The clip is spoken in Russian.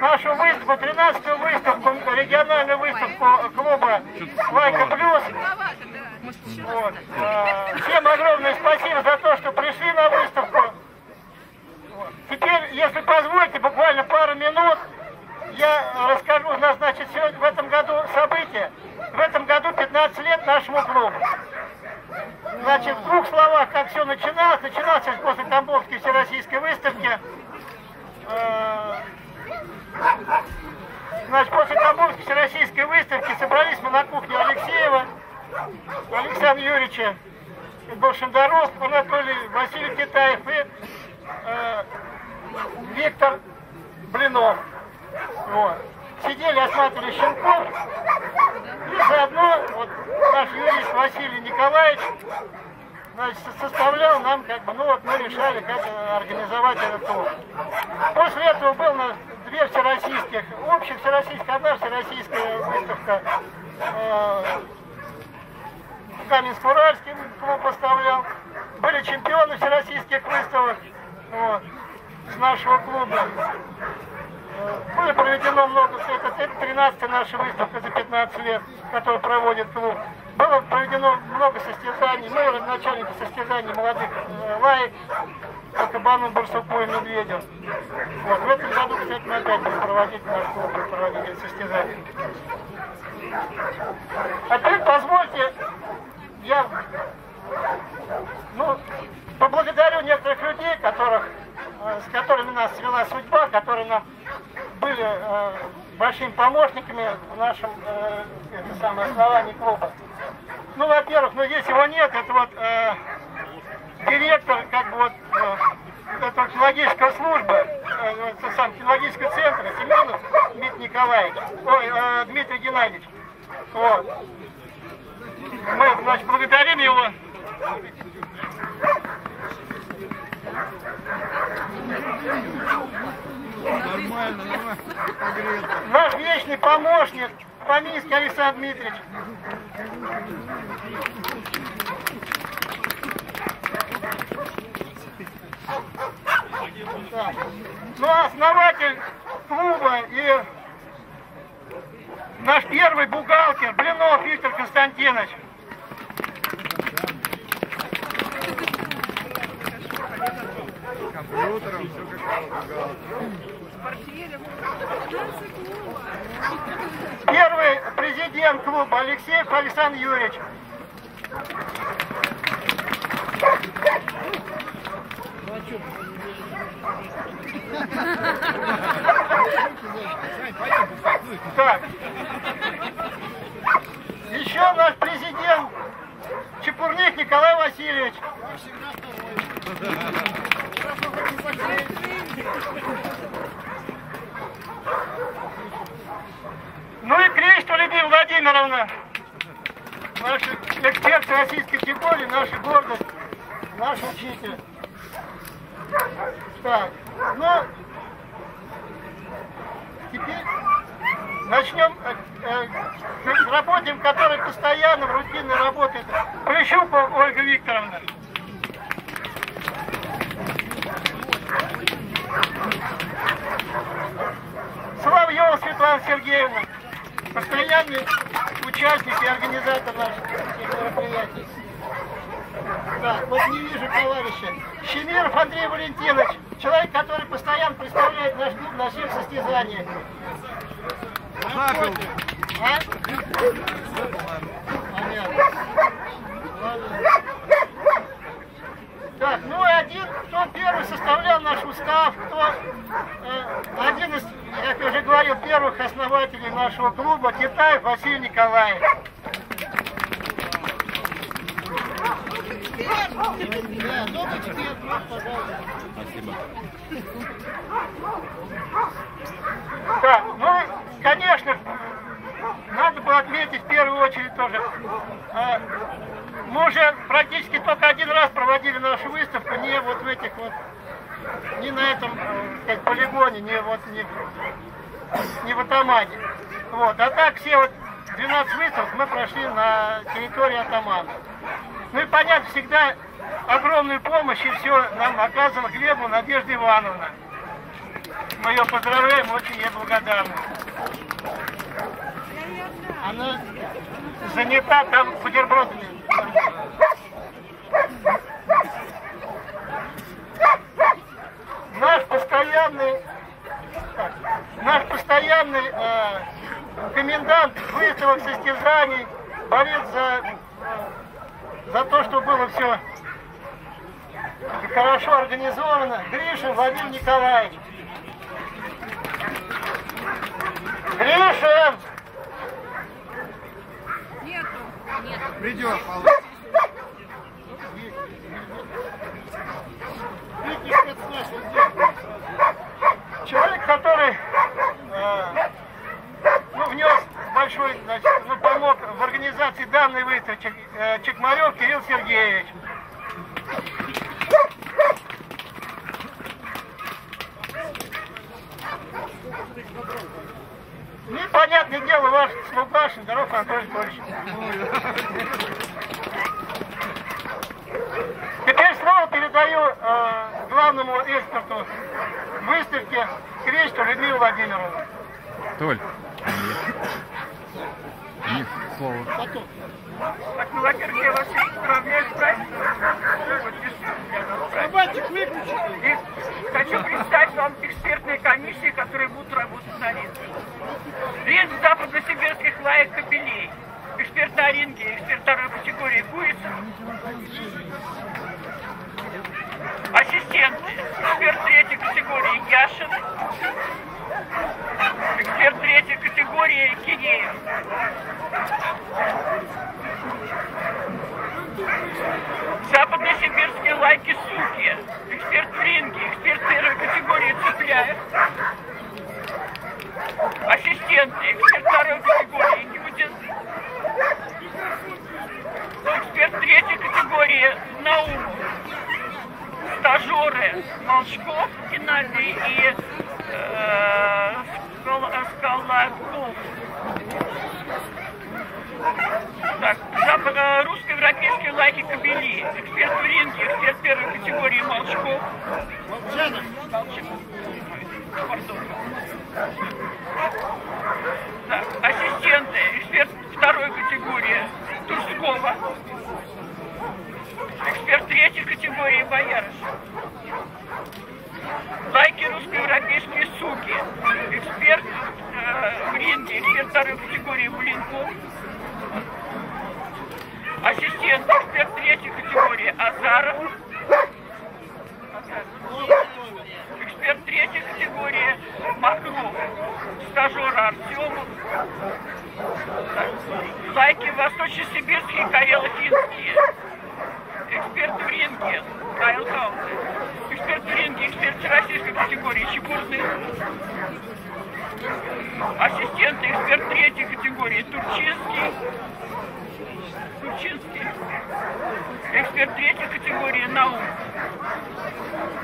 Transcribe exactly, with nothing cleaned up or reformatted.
нашу выставку, тринадцатую выставку, региональную выставку клуба «Лайка Плюс». Вот. Всем огромное спасибо за то, что пришли на выставку. Теперь, если позволите, буквально пару минут я расскажу. У нас, значит, сегодня в этом году событие. В этом году пятнадцать лет нашему клубу. Значит, в двух словах, как все начиналось. Начиналось после Тамбовской всероссийской выставки. Значит, после Тамбовской всероссийской выставки собрались мы на кухне Алексеева, Александра Юрьевича, Болшендаров, Анатолий, Василий Китаев и э, Виктор Блинов. Вот. Сидели, осматривали щенков, и заодно вот, наш юрист Василий Николаевич, значит, составлял нам, как бы, ну вот мы решали, как организовать этот клуб. После этого был у нас две всероссийских, общих всероссийских, одна всероссийская выставка э, в Каменск-Уральский клуб поставлял. Были чемпионы всероссийских выставок вот, с нашего клуба. Было проведено много, это тринадцатая наша выставка за пятнадцать лет, которую проводит клуб. Было проведено много состязаний, мы начальники состязаний молодых э, лаек по кабану, барсуку и медведю. Вот. В этом году, кстати, мы опять будем проводить наш клуб, будем проводить состязания. А теперь позвольте, я ну, поблагодарю некоторых людей, которых, э, с которыми нас свела судьба, которые нам были э, большими помощниками в нашем э, это самое, основании клуба. Ну, во-первых, но здесь его нет, это вот э, директор, как бы вот, э, этого кинологической службы, э, это сам кинологического центра, Семенов Дмитрий Николаевич, ой, э, Дмитрий Геннадьевич. Вот. Мы, значит, благодарим его. Нормально, нормально. Наш вечный помощник, Фоминский Александр Дмитриевич. Так. Ну, основатель клуба и наш первый бухгалтер Блинов Виктор Константинович. Компьютером, все как Первый президент клуба Алексеев Александр Юрьевич. Так. Еще наш президент Чепурник Николай Васильевич. Ну и Кречетова Людмила Владимировна, наш эксперт российской категории, наша гордость, наш учитель. Так, ну, теперь начнем э, э, с работником, который постоянно в рутинной работает. Полищукова Ольга Викторовна. Соловьева Светлана Сергеевна, постоянный участник и организатор наших мероприятий. Так, вот не вижу товарища. Щемиров Андрей Валентинович, человек, который постоянно представляет наш клуб на всех состязаниях. А? Понятно. Так, ну и один, кто первый составлял наш устав, кто э, один из, как я уже говорил, первых основателей нашего клуба, Китаев Василий Николаевич. Да, добрый эксперт, пожалуйста. Спасибо. Так, ну, конечно, надо было отметить в первую очередь тоже. Э, мы уже практически только один раз проводили нашу выставку, не вот в этих вот, не на этом как, полигоне, не вот не, не в Атамане. Вот. А так все вот двенадцать выставок мы прошли на территории Атамана. Ну и понятно, всегда огромную помощь и все нам оказывала Глебу Надежда Ивановна. Мы ее поздравляем, очень ей благодарны. Она занята там бутербродами. Наш постоянный, наш постоянный э, комендант выставок состязаний борец за, за то, чтобы было все хорошо организовано. Гришин Владимир Николаевич. Гришин! Нету. Нету. Придет, Человек, который э, ну, внес большой, значит, ну, помог в организации данной выставки, э, Чекмарев Кирилл Сергеевич. Непонятное дело, ваш слуга Шендеров Анатолий Борисович. Теперь слово передаю э, главному эксперту выставки Кречету Людмилу Владимировну. Толь. Нет, слово. Так, ну, во-первых, я вас поздравляю с праздником. Собачек выключи. И хочу представить вам экспертные комиссии, которые будут работать на ринге. Ринг западно-сибирских лаек кобелей. Эксперт на ринге, эксперт второй категории Гуица. Ассистенты. Эксперт третьей категории Яшин. Эксперт третьей категории Киреев. Западно-сибирские лайки Суки. Эксперт в ринге. Эксперт первой категории Цепляев. Ассистенты. Эксперт второй категории Юдин. Эксперт третьей категории Наумов. Стажеры Молчков Геннадий и э, Скалаков. Так, запад, русско-европейские лайки кобели. Эксперт в ринге, эксперт первой категории Молчков. Так, ассистенты, эксперт второй категории Турскова. Эксперт третьей категории Боярыш. Лайки русско-европейские Суки. Эксперт э, в ринге, эксперт второй категории Буленков. Ассистент, эксперт третьей категории Азаров. Эксперт третьей категории Макров. Стажер Артемов. Лайки восточно-сибирские, карело-финские. Эксперт в ринге Кайл Каунт. Эксперт в ринге, эксперт всероссийской категории Чепурный. Ассистент, эксперт третьей категории Турчинский. Турчинский. Эксперт третьей категории Наум.